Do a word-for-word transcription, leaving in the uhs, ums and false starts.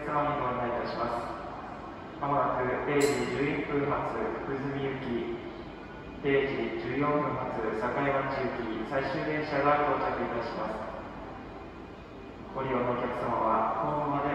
様にご案内いたします。まもなくれいじじゅういっぷん発福住行き、れいじじゅうよんぷん発境町行き最終電車が到着いたします。ご利用のお客様はホームまで